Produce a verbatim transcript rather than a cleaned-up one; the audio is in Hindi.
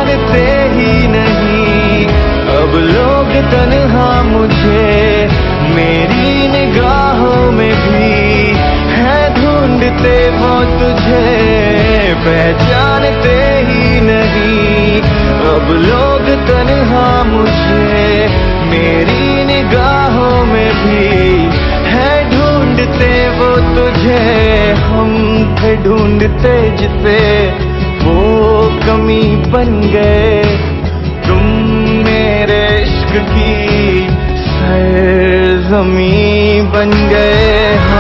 पहचानते ही नहीं। अब लोग तन्हा मुझे मेरी निगाहों में भी है ढूंढते वो तुझे, पहचानते ही नहीं। अब लोग तन्हा मुझे मेरी निगाहों में भी है ढूंढते वो तुझे। हम थे ढूंढते जिसे वो कमी बन गए, तुम मेरे इश्क की सरज़मीं बन गए।